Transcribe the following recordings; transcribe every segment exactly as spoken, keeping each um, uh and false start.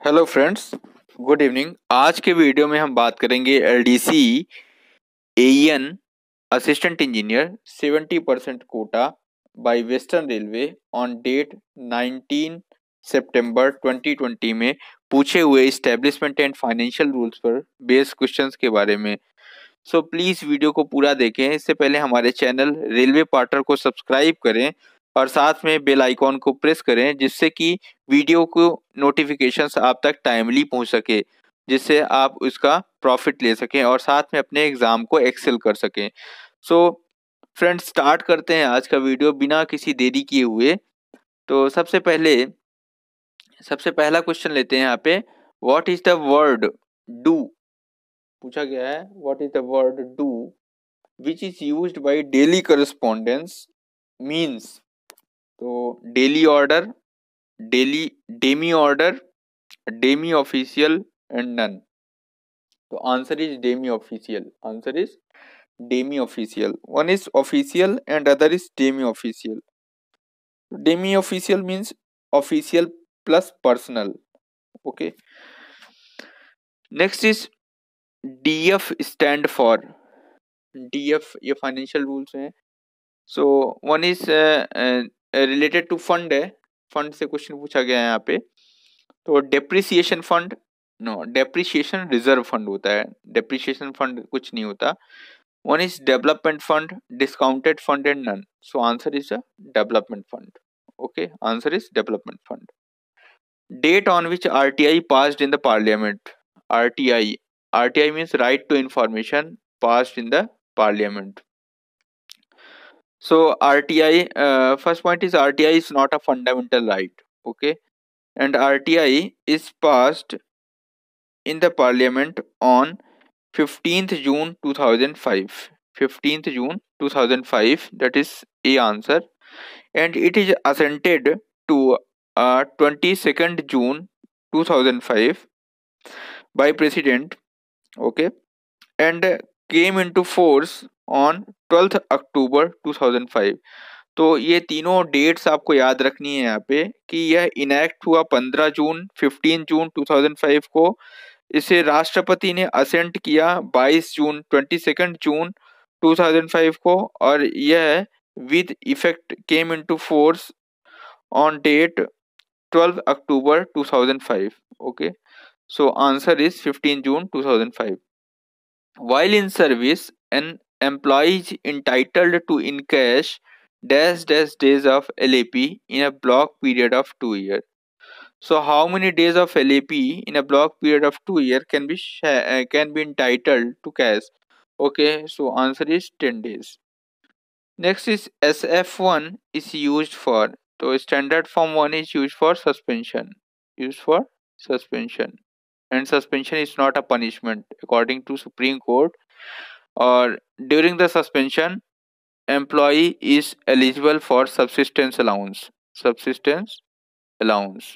Hello friends, good evening. आज के video में हम बात करेंगे LDC AEN assistant engineer seventy percent quota by Western Railway on date nineteen सितंबर ट्वेंटी ट्वेंटी में पूछे हुए इस्टेब्लिशमेंट एंड फाइनेंशियल रूल्स पर बेस्ड क्वेश्चंस के बारे में। सो so, प्लीज़ वीडियो को पूरा देखें। इससे पहले हमारे चैनल रेलवे पार्टनर को सब्सक्राइब करें और साथ में बेल आइकॉन को प्रेस करें, जिससे कि वीडियो को नोटिफिकेशंस आप तक टाइमली पहुंच सके, जिससे आप उसका प्रॉफिट ले सकें और साथ में अपने एग्ज़ाम को एक्सेल कर सकें। सो फ्रेंड्स, स्टार्ट करते हैं आज का वीडियो बिना किसी देरी किए हुए। तो सबसे पहले सबसे पहला क्वेश्चन लेते हैं यहाँ पे। What is the word do पूछा गया है। What is the word do which is used by daily correspondence means. तो daily order, daily demi order, demi official and none. तो answer is demi official. Answer is demi official. One is official and other is demi official. Demi official means official plus personal. Okay, next is DF stand for. DF ये financial rules हैं। So one is related to fund है। Fund से question पूछा गया है यहाँ पे। तो depreciation fund, no, depreciation reserve fund होता है, डेप्रिसिएशन फंड कुछ नहीं होता। One is development fund, discounted fund and none. So answer is a development fund. Okay, answer is development fund. Date on which RTI passed in the parliament. RTI, RTI means right to information, passed in the parliament. So R T I, uh, first point is R T I is not a fundamental right, okay, and R T I is passed in the parliament on fifteenth June two thousand five. fifteenth June two thousand five, that is A answer, and it is assented to uh, twenty-second June two thousand five by president, okay, and came into force on twelfth October two thousand five. तो ये तीनों dates आपको याद रखनी है यहाँ पे कि यह इनैक्ट हुआ पंद्रह जून, fifteen June two thousand five को। इसे राष्ट्रपति ने असेंट किया बाईस जून, twenty second June two thousand five को, और यह with effect came into force on date twelve October two thousand five. Okay, so answer is fifteen June two thousand five. While in service, an employee is entitled to encash dash dash days of L A P in a block period of two years. So, how many days of L A P in a block period of two years can be uh, can be entitled to cash? Okay, so answer is ten days. Next is S F one is used for. So, standard form one is used for suspension. Used for suspension. And suspension is not a punishment according to Supreme Court. Or during the suspension, employee is eligible for subsistence allowance. Subsistence allowance.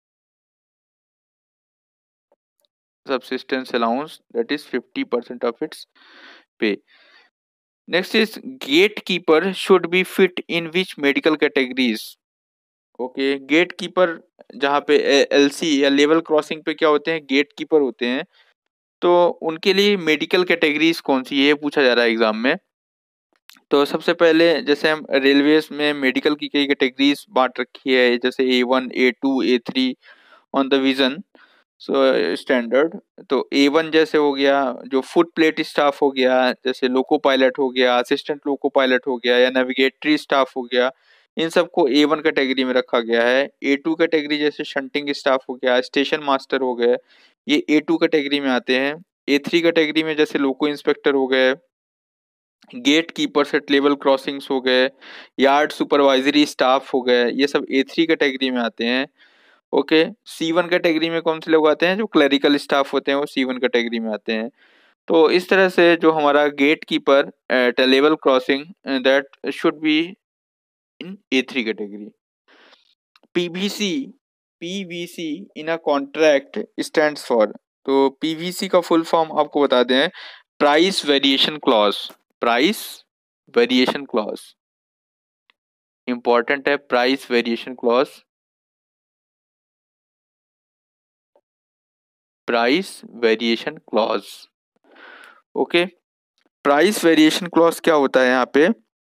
Subsistence allowance, that is fifty percent of its pay. Next is gatekeeper should be fit in which medical categories. Okay, gate keeper जहाँ पे LC या level crossing पे क्या होते हैं, gate keeper होते हैं, तो उनके लिए मेडिकल कैटेगरीज कौन सी है पूछा जा रहा है एग्जाम में। तो सबसे पहले जैसे हम रेलवेज में मेडिकल की कई कैटेगरीज बांट रखी है, जैसे A one, A two, A three on the vision so standard. तो ए वन जैसे हो गया जो फुट प्लेट स्टाफ हो गया, जैसे लोको पायलट हो गया, असिस्टेंट लोको पायलट हो गया, या नेविगेटरी स्टाफ हो गया, इन सबको ए वन कैटेगरी में रखा गया है। ए टू कैटेगरी जैसे शंटिंग स्टाफ हो गया, स्टेशन मास्टर हो गए, ये ए टू कैटेगरी में आते हैं। ए थ्री कैटेगरी में जैसे लोको इंस्पेक्टर हो गए, gate keepers at level crossings हो गए, यार्ड सुपरवाइजरी स्टाफ हो गए, ये सब ए थ्री कैटेगरी में आते हैं। ओके, सी वन कैटेगरी में कौन से लोग आते हैं, जो क्लरिकल स्टाफ होते हैं वो सी वन कैटेगरी में आते हैं। तो इस तरह से जो हमारा gate keeper at level crossing that should be in A three category. PVC, PVC in a contract stands for. तो पीवीसी का फुल फॉर्म आपको बता दें, price variation clause. Price variation clause important है, price variation clause. Price variation clause. Okay, price variation clause क्या होता है यहाँ पे?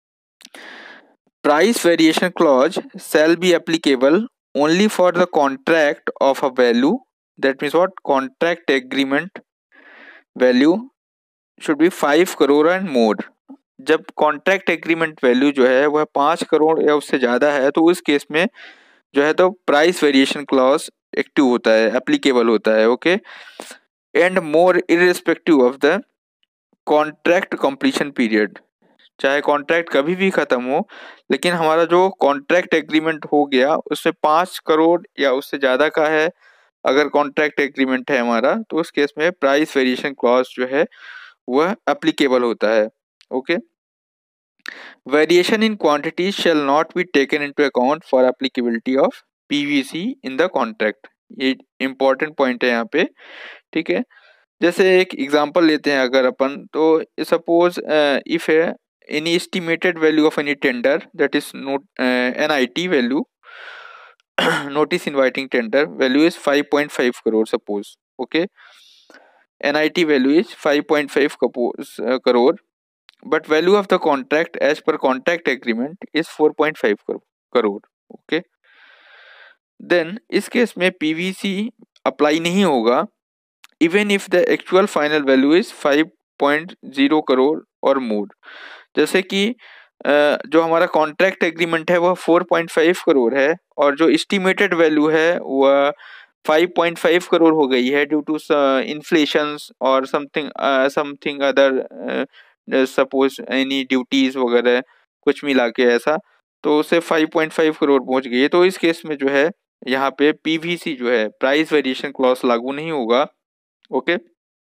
Price variation clause shall be applicable only for the contract of a value, that means what, contract agreement value should be five crore and more। जब contract agreement value जो है वह पाँच करोड़ या उससे ज़्यादा है तो उस केस में जो है तो प्राइस वेरिएशन क्लॉज एक्टिव होता है, एप्लीकेबल होता है। Okay, and more irrespective of the contract completion period, चाहे कॉन्ट्रैक्ट कभी भी खत्म हो, लेकिन हमारा जो कॉन्ट्रैक्ट एग्रीमेंट हो गया उसमें पाँच करोड़ या उससे ज़्यादा का है अगर कॉन्ट्रैक्ट एग्रीमेंट है हमारा, तो उस केस में प्राइस वेरिएशन क्लॉज जो है वह एप्लीकेबल होता है। Okay, variation in quantity shall not be taken into account for applicability of PVC in the contract. ये इंपॉर्टेंट पॉइंट है यहाँ पे, ठीक है। जैसे एक एग्जांपल लेते हैं अगर अपन, तो suppose if any estimated value of any tender, that is note NIT value, notice inviting tender value is five point five crore suppose, okay, N I T value is five point five uh, crore, but value of the contract as per contract agreement is four point five crore, okay, then इस case में P V C apply नहीं होगा even if the actual final value is five point zero crore और more। जैसे कि जो हमारा contract agreement है वह four point five करोड़ है और जो एस्टिमेटेड वैल्यू है वह five point five करोड़ हो गई है ड्यू टू इन्फ्लेशन और something something other, suppose any duties वगैरह कुछ मिला के ऐसा, तो उसे five point five करोड़ पहुंच गई है। तो इस केस में जो है यहाँ पे पीवीसी जो है प्राइस वेरिएशन क्लॉज लागू नहीं होगा। Okay,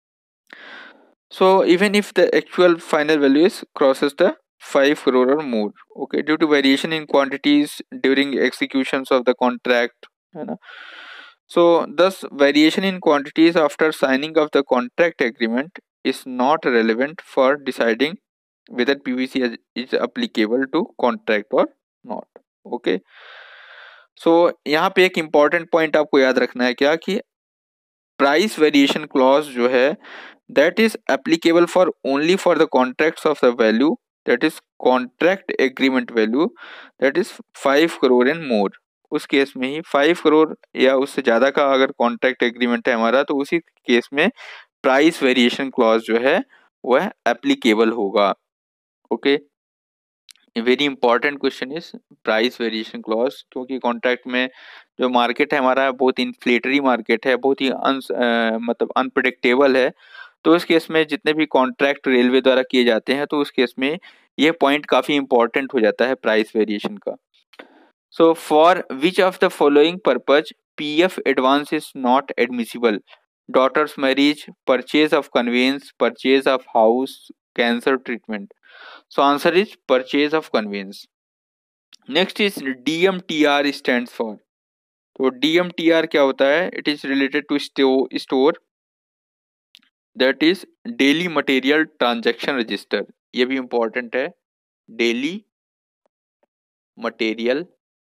so even if the actual final value is crosses the five crore or more, okay, due to variation in quantities during executions of the contract, है ना। So thus variation in quantities after signing of the contract agreement is not relevant for deciding whether P V C is applicable to contract or not, okay। So यहाँ पे एक important point आपको याद रखना है क्या, कि price variation clause जो है that is applicable for only for the contracts of the value, that is contract agreement value, that is five crore and more। उस केस में ही five करोड़ या उससे ज़्यादा का अगर कॉन्ट्रैक्ट एग्रीमेंट है हमारा, तो उसी केस में प्राइस वेरिएशन क्लॉज जो है वह एप्लीकेबल होगा। Okay, very important question is price variation clause, क्योंकि कॉन्ट्रैक्ट में जो मार्केट है हमारा बहुत इन्फ्लेटरी मार्केट है, बहुत ही अन मतलब अनप्रडिक्टेबल है। तो इस केस में जितने भी कॉन्ट्रैक्ट रेलवे द्वारा किए जाते हैं तो उस केस में ये पॉइंट काफ़ी इंपॉर्टेंट हो जाता है प्राइस वेरिएशन का। So for which of the following purpose PF advance is not admissible? Daughter's marriage, purchase of conveyance, purchase of house, cancer treatment. So answer is purchase of conveyance. Next is DMTR stands for. तो DMTR क्या होता है? It is related to store, that is daily material transaction register. ये भी important है, daily material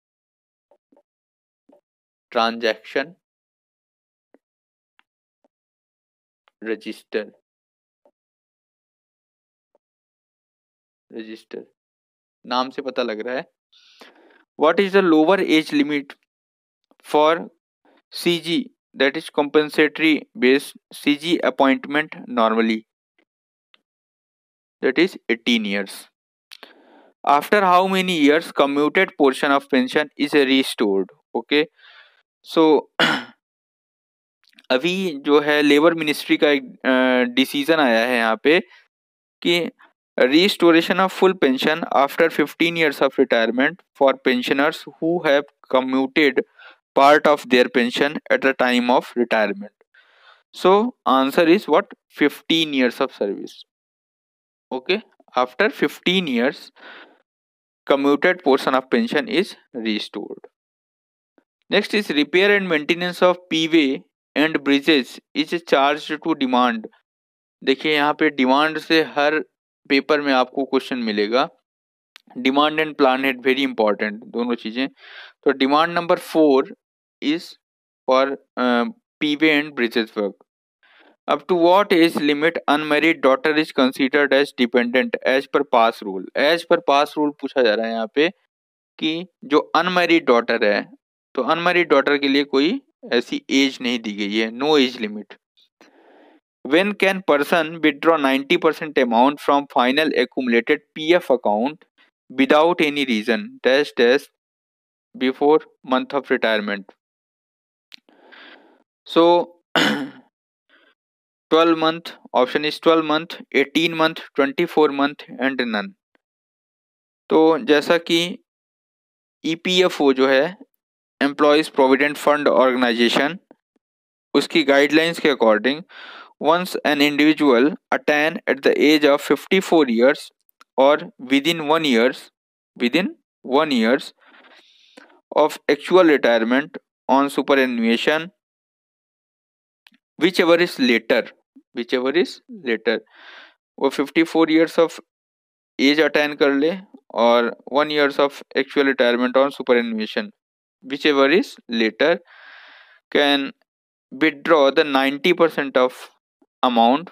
transaction register register नाम से पता लग रहा है। What is the lower age limit for CG, that is compensatory based CG appointment normally, that is eighteen years. After how many years commuted portion of pension is restored? Okay, so अभी जो है labour ministry का एक decision आया है यहाँ पे कि restoration of full pension after fifteen years of retirement for pensioners who have commuted part of their pension at the time of retirement. So answer is what? fifteen years of service. Okay, after fifteen years commuted portion of pension is restored. Next is repair and maintenance of P-way and bridges is charged to demand. देखिए यहाँ पे demand से हर paper में आपको question मिलेगा। Demand and plan head very important दोनों चीजें। तो demand number four is for P way and bridges work, अब to what age limit unmarried daughter is considered as dependent as per pass rule. As per pass rule पूछा जा रहा है यहाँ पे कि जो अनमेरिड डॉटर है, तो अनमेरिड डॉटर के लिए कोई ऐसी एज नहीं दी गई है, no age limit. When can person withdraw ninety percent amount from final accumulated P F account without any reason dash dash before month of retirement? So twelve month, option is twelve month, eighteen month, twenty-four month and none. तो जैसा कि E P F O जो है employees provident fund organisation, उसकी guidelines के according once an individual attain at the age of fifty-four years or within one years within one years of actual retirement on superannuation, whichever is later whichever is later वो fifty-four years of as attain कर ले और one years of actual retirement on superannuation, whichever is later, can withdraw the ninety percent of amount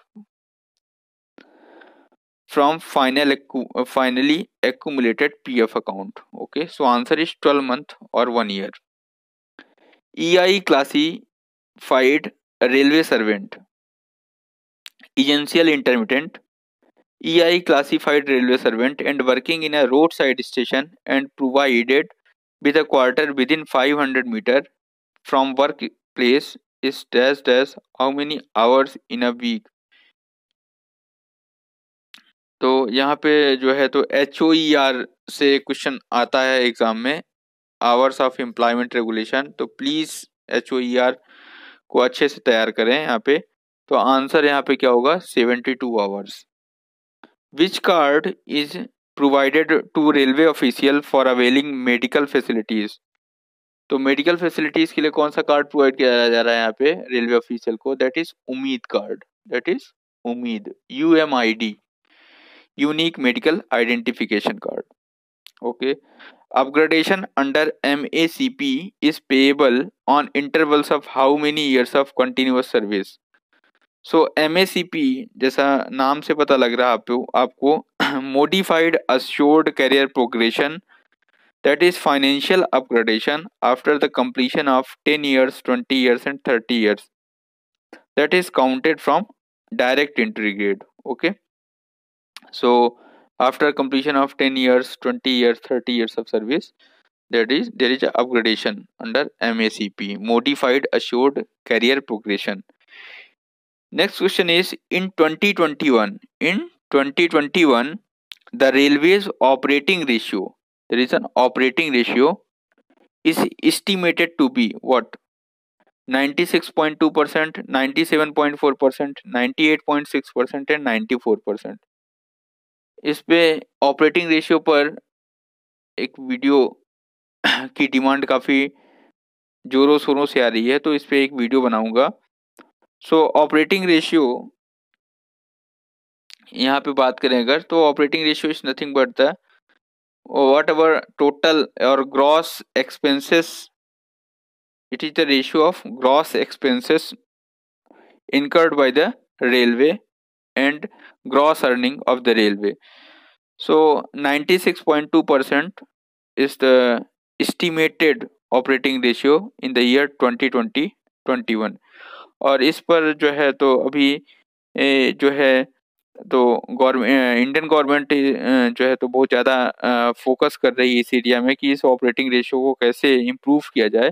from final accu- finally accumulated P F account. Okay, so answer is twelve month or one year. E I classified railway servant, essential intermittent, E I classified railway servant and working in a roadside station and provided with a quarter within five hundred meter from workplace is dash dash how many hours in a week. तो यहाँ पे जो है तो H O E R से question आता है exam में, आवर्स ऑफ एम्प्लॉयमेंट रेगुलेशन, तो please H O E R को अच्छे से तैयार करें यहाँ पे। तो आंसर यहाँ पे क्या होगा, seventy two hours. Which card is provided to railway official for availing medical facilities. तो मेडिकल फैसिलिटीज के लिए कौन सा कार्ड प्रोवाइड किया जा रहा है यहाँ पे रेलवे ऑफिशियल को, that is UMID card, that is UMID, U M I D, unique medical identification card. Okay, upgradation under M A C P is payable on intervals of how many years of continuous service. So M A C P जैसा नाम से पता लग रहा है आपको आपको modified assured career progression, that is financial upgradation after the completion of ten years, twenty years and thirty years, that is counted from direct entry grade. Okay, so after completion of ten years, twenty years, thirty years of service, that is there is a upgradation under M A C P, modified assured career progression. Next question is, in twenty twenty-one, in twenty twenty-one the railways operating ratio, there is an operating ratio, is estimated to be what, ninety-six point two percent, ninety-seven point four percent, ninety-eight point six percent and ninety-four percent. इस पे operating ratio पर एक video की demand काफ़ी जोरों शोरों से आ रही है, तो इस पे एक वीडियो बनाऊंगा। सो ऑपरेटिंग रेशियो यहाँ पे बात करें अगर, तो operating ratio is nothing but the whatever total और gross expenses, it is the ratio of gross expenses incurred by the railway and gross earning of the railway. So ninety-six point two percent is the estimated operating ratio in the year twenty twenty twenty-one. और इस पर जो है तो अभी ए, जो है तो गवर्नमेंट इंडियन गवर्नमेंट जो है तो बहुत ज़्यादा फोकस कर रही है इस एरिया में कि इस ऑपरेटिंग रेशियो को कैसे इम्प्रूव किया जाए।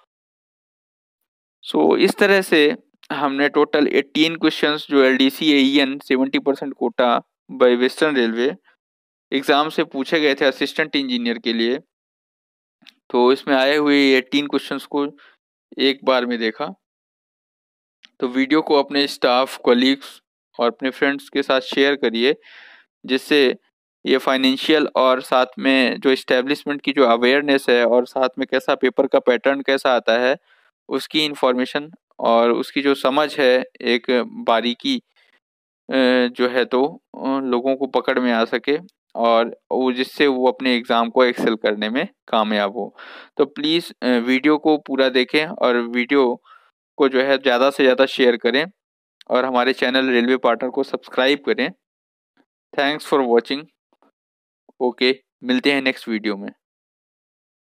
सो so, इस तरह से हमने टोटल अठारह क्वेश्चंस जो L D C A E N seventy percent quota by Western Railway exam से पूछे गए थे असिस्टेंट इंजीनियर के लिए, तो इसमें आए हुए अठारह क्वेश्चंस को एक बार में देखा। तो वीडियो को अपने स्टाफ, कलीग्स और अपने फ्रेंड्स के साथ शेयर करिए, जिससे ये फाइनेंशियल और साथ में जो इस्टेब्लिशमेंट की जो अवेयरनेस है और साथ में कैसा पेपर का पैटर्न कैसा आता है उसकी इंफॉर्मेशन और उसकी जो समझ है, एक बारीकी जो है तो लोगों को पकड़ में आ सके और वो जिससे वो अपने एग्ज़ाम को एक्सेल करने में कामयाब हो। तो प्लीज़ वीडियो को पूरा देखें और वीडियो को जो है ज़्यादा से ज़्यादा शेयर करें और हमारे चैनल रेलवे पार्टनर को सब्सक्राइब करें। Thanks for watching. ओके, मिलते हैं नेक्स्ट वीडियो में।